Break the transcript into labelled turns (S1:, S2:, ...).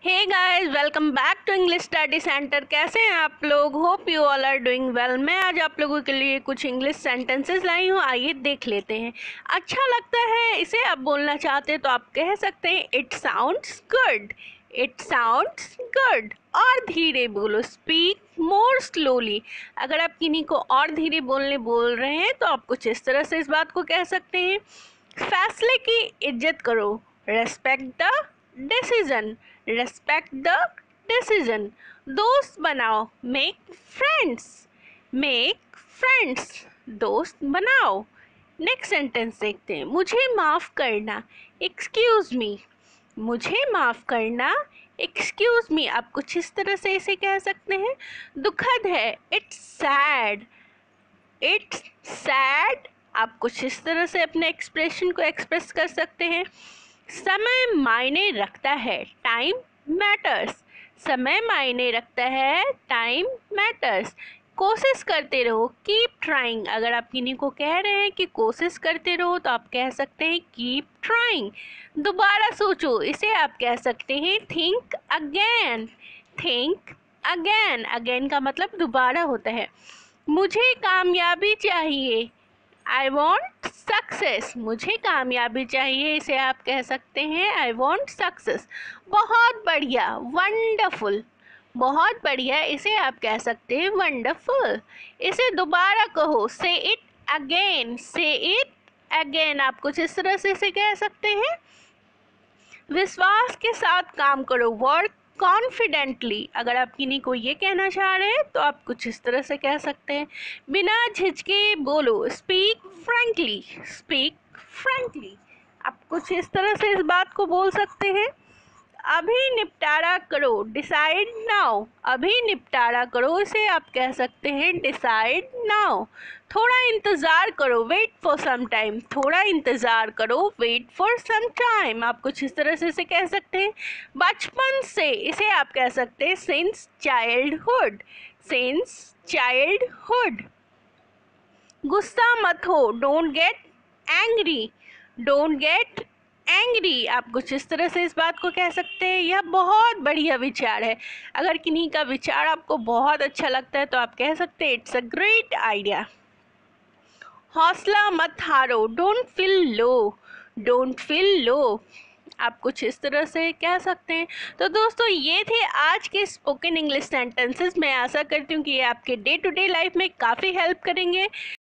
S1: Hey guys, welcome back to English study centre. कैसे हैं आप लोग? Hope you all are doing well. मैं आज आप लोगों के लिए कुछ इंग्लिश सेंटेंसेस लाई हूँ, आइए देख लेते हैं। अच्छा लगता है इसे आप बोलना चाहते हैं तो आप कह सकते हैं it sounds good, it sounds good. और धीरे बोलो, स्पीक मोर स्लोली। अगर आप किन्हीं को और धीरे बोलने बोल रहे हैं तो आप कुछ इस तरह से इस बात को कह सकते हैं, फैसले की इज्जत करो, respect the decision, respect the decision. दोस्त बनाओ, मेक फ्रेंड्स, मेक फ्रेंड्स। दोस्त बनाओ। नेक्स्ट सेंटेंस देखते हैं, मुझे माफ़ करना, एक्सक्यूज मी, मुझे माफ़ करना, एक्सक्यूज मी। आप कुछ इस तरह से इसे कह सकते हैं। दुखद है, इट्स सैड, इट्स सैड। आप कुछ इस तरह से अपने एक्सप्रेशन को एक्सप्रेस कर सकते हैं। समय मायने रखता है, टाइम मैटर्स, समय मायने रखता है, टाइम मैटर्स। कोशिश करते रहो, कीप ट्राइंग। अगर आप किन्हीं को कह रहे हैं कि कोशिश करते रहो तो आप कह सकते हैं कीप ट्राइंग। दोबारा सोचो, इसे आप कह सकते हैं think again, think again. Again का मतलब दोबारा होता है। मुझे कामयाबी चाहिए, आई वॉन्ट सक्सेस, मुझे कामयाबी चाहिए, इसे आप कह सकते हैं आई वॉन्ट सक्सेस। बहुत बढ़िया, वंडरफुल, बहुत बढ़िया, इसे आप कह सकते हैं वंडरफुल। इसे दोबारा कहो, say it again, say it again. आप कुछ इस तरह से इसे कह सकते हैं। विश्वास के साथ काम करो, वर्क कॉन्फिडेंटली। अगर आप किन्हीं को ये कहना चाह रहे हैं तो आप कुछ इस तरह से कह सकते हैं। बिना झिझके बोलो, स्पीक फ्रैंकली, स्पीक फ्रैंकली। आप कुछ इस तरह से इस बात को बोल सकते हैं। अभी निपटारा करो, डिसाइड नाउ, अभी निपटारा करो, इसे आप कह सकते हैं डिसाइड नाउ। थोड़ा इंतज़ार करो, वेट फॉर सम टाइम, थोड़ा इंतज़ार करो, वेट फॉर सम टाइम। आप कुछ इस तरह से इसे कह सकते हैं। बचपन से, इसे आप कह सकते हैं सिंस चाइल्डहुड, सिंस चाइल्डहुड। गुस्सा मत हो, don't get angry, don't get angry. आप कुछ इस तरह से इस बात को कह सकते हैं। यह बहुत बढ़िया विचार है। अगर किन्हीं का विचार आपको बहुत अच्छा लगता है तो आप कह सकते हैं इट्स अ ग्रेट आइडिया। हौसला मत हारो, don't feel low, don't feel low. आप कुछ इस तरह से कह सकते हैं। तो दोस्तों, ये थे आज के स्पोकन इंग्लिश सेंटेंसेस। मैं आशा करती हूँ कि ये आपके डे टू डे लाइफ में काफ़ी हेल्प करेंगे।